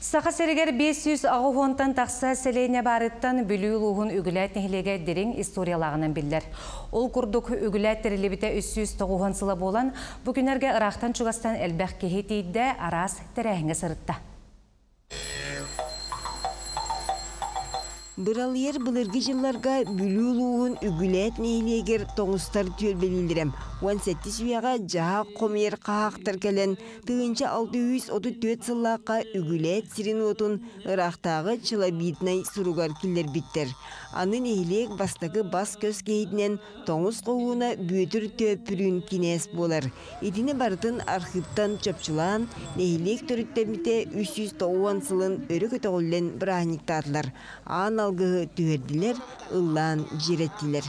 Saqa serigер 500 ағуғонтан тақса селейне барыттан бүлі ұлуғын үгіләт нехілеге дерің историялағынан білдер. Ол күрдік үгіләт тірілебіте 300 тоғуған сыла болан, бүгінерге ырақтан чугастан әлбәқ кехетейді арас тәрәхіңе сырытта. Быралыер былырғы жылларға бүлі ұлуғын үгіләт нехілегер тоңыстар түйел белілдірем. 17 сүйаға жаға қомер қағақтар кәлін, тығынша 634 сыллаққа үгіләт сирен отын ырақтағы чылабитнай сұруғар келдер біттер. Аны нехілек бастағы бас көз кейдінен тоңыз қоғуына бөтір төпірін кинес болар. Етіне бартын архивтан чөпчылан, нехілек түріттеміте 390 сылын өрі көтіғылен бірахниктадылар. Ан алғығы түйерділер, ұллан жереттілер.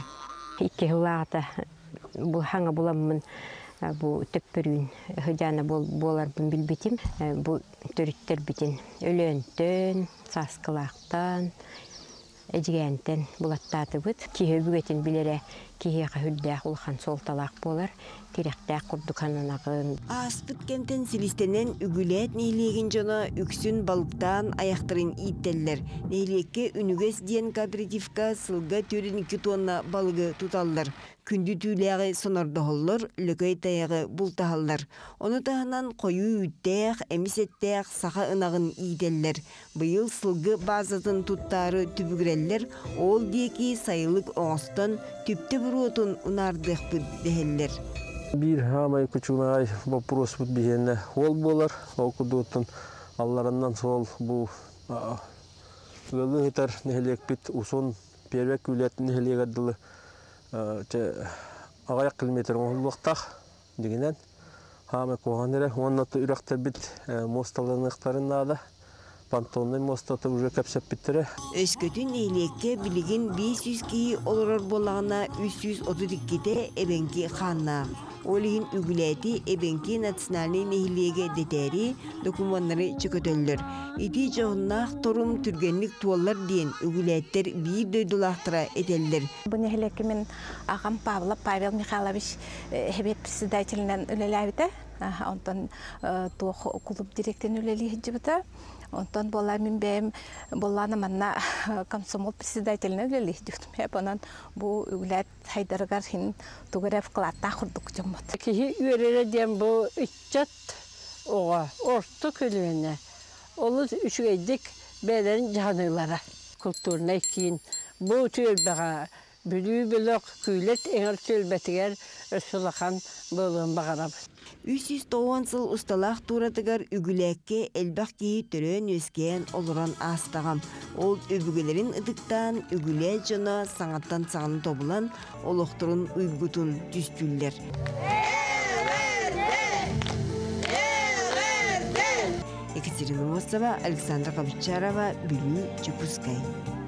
Бұл хаңа боламын, бұл төппірін ғыдана боларбын білбетім. Бұл түріттер бітін өлентен, саскылақтан, әдігентен бұлаттаты бұд. Кеге бүгетін білері кеге хүлдәқ ұлған солталақ болар. Теректәқ құрдықанынағын. Аспыт кентен сілістенен үгілет нейлеген жона үксін балықтан аяқтырын иттелілер. Нейлекке үнігес ден кооперативка сылға 4-2 тонна балығы тұталылар. Күнді түйләғі сонардығылыр, лөкөй таяғы бұлтағылар. Оны тағынан қойу үттәқ, әмісеттәқ, сақа ынағын иделілер. Бұйыл сылғы базатын тұттары түбігірелілер, ол деки сайылық оңыстан түпті бір отын ұнардық бұд дәхелілер. Bir hamay küçüğüne вопрос bu bir ol bolar okuduğun Allah'ından sol bu gölü yeter nehlek bit usun pervek ület nehlek adlı ağayak kilometre olmakta diginen hamay kohanere onunla da ürekte bit mostalanıklarında da Pantonun mostata уже kapsap bittire. Öskөtün nehlekke biligin 500 kiyi olurur bolağına 332'de ebenki xanna. Olihin ügületi ebenki nasyonalni nehlege deteri dokumanları çıkıtölür. İti çoğunnak torum türgenlik tuvallar diyen ügületler bir döydülahtıra edeller. Bu nehlekimin ağam Pavel Mikhailovich hebet председателинен өлеләбіті. Ondan kulüp direkten өлелі hicibіті. Ondan bollar min bəyim bollarına manna komsomol председателіне өлелі hicibіtim. Hep onun bu ügület haydarıgar hin tuğraf qılatta xurduk jomot. Ki üyerere diyen bu içcat oğa, orta kölüğüne. Olur üçgeydik beylerin canılara, kulturuna ikiyin. Bu tülbeğa, bülü bülük, kuylet, eğer tülbetiger, ösulakan bölüm bağırabız. 390 сыл ustalaq turatıgar ügülekke elbaq keyi törön öskeyen oluran astağam. Ol öbügelerin ıdıktan ügüle jona sanattan sağını tobulan oluqturun uygutun düstüller. Екатерина Мостова, Александра Кавчарова, Бülü Чепускай.